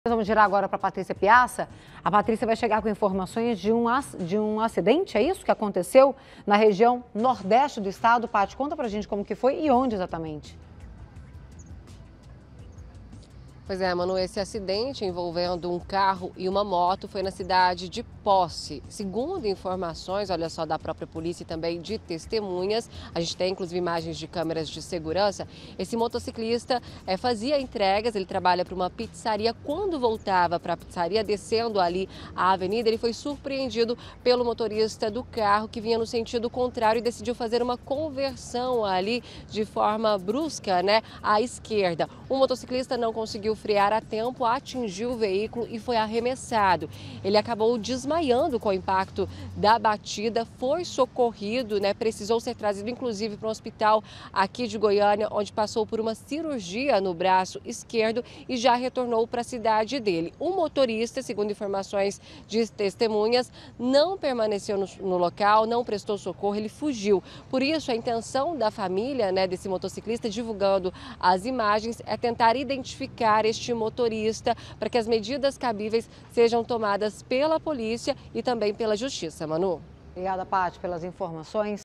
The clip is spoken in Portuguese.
Vamos girar agora para a Patrícia Piazza. A Patrícia vai chegar com informações de um acidente, é isso que aconteceu na região nordeste do estado. Paty, conta pra gente como que foi e onde exatamente. Pois é, Manu, esse acidente envolvendo um carro e uma moto foi na cidade de Posse. Segundo informações, olha só, da própria polícia e também de testemunhas, a gente tem inclusive imagens de câmeras de segurança, esse motociclista fazia entregas, ele trabalha para uma pizzaria. Quando voltava para a pizzaria, descendo ali a avenida, ele foi surpreendido pelo motorista do carro que vinha no sentido contrário e decidiu fazer uma conversão ali de forma brusca, né, à esquerda. O motociclista não conseguiu frear a tempo, atingiu o veículo e foi arremessado. Ele acabou desmaiando com o impacto da batida, foi socorrido, né? Precisou ser trazido inclusive para um hospital aqui de Goiânia, onde passou por uma cirurgia no braço esquerdo e já retornou para a cidade dele. O motorista, segundo informações de testemunhas, não permaneceu no local, não prestou socorro, ele fugiu. Por isso, a intenção da família, né, desse motociclista, divulgando as imagens, é tentar identificar este motorista para que as medidas cabíveis sejam tomadas pela polícia e também pela justiça. Manu. Obrigada, Paty, pelas informações.